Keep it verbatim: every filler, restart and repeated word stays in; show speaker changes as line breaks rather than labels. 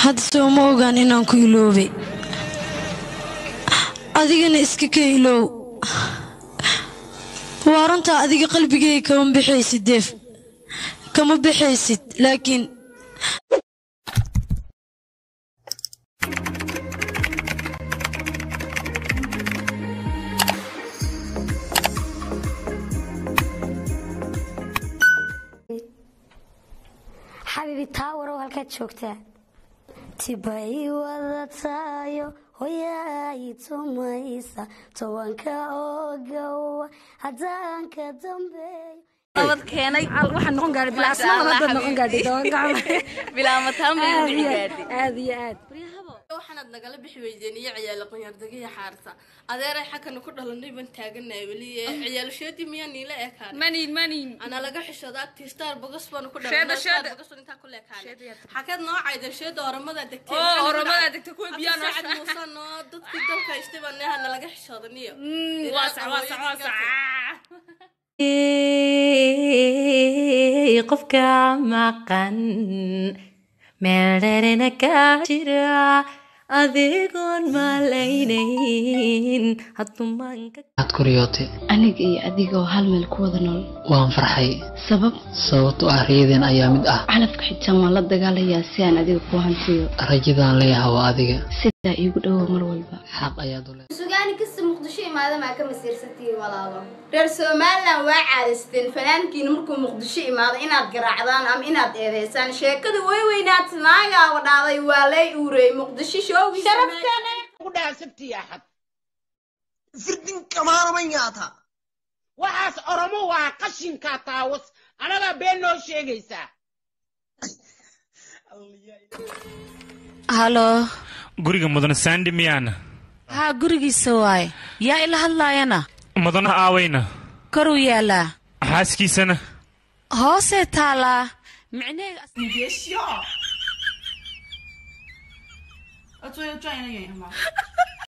had soo ma ogaan inaan ku iloobay adigana iska ka iloow waaranta adiga qalbigayga kama bixaysid deef kama bixaysid laakiin
حبيبي تاورو هالكات شوكتا تباي وضطايو وياي توميسا توانكا اوغو هدانكا دمبي
نبض كيناي waxaan noqon gaari bilaas ma nabad noqon gaari doon gacmo bilaa ma taamay gaari aad iyo aad
waxaad nagala bixi weydeeniyay ciyaal qanyar dagiya xaarta adeeray xakan ku dhalanay ban taaganay wali ciyaal shoodi miya niila ekaan
manin manin
ana laga xishodaa tistar bogas baan ku dhalanay sheeda bogas inta ku leekaan xakad noocayda sheeda oramada degtay
oo oramada degtay ku biyaan
waxaad muusano dadkii dalka istabanahay ana laga xishoodaniyo
waa sax waa sax waa sax
qofka maqan meelna ka jira adigoon malaynayn hatumanka
aad kuriyootay
aniga iyo adigoo hal meel ku wada nool
waan farxay
sabab
sababtoo ah riyadeen ayaa mid ah
calafka xitaan waan la dagaalayaa si aan adiga ku hantiyo
rajadaan leeyahay waa adiga
sidaa iigu dhow mar walba
xaq ayaad u leedahay
sugaani kasta muqdisho imaada ma ka masiirsatii walaalo reer Soomaaliland waa caadisteen fanaankiina markuu muqdisho imaado inaad garaacdaan ama inaad eedeysaan sheekada way weynaad naaga wadaaday waa lay uurey muqdisho shoogi sharafkana
ku dhaasabtii axad firdin kamaana ma yaata waxaas oromo waa qashinka taawus anaga been noo sheegaysaa
halo
guriga mudan Sandy miyana
ha gurigiisa waay yaa ila hadlaayana
mudan aawayna
karu yaala
xaaskiisana
hoose taala micneega
asnigeesho 我最后赚一个原因吗？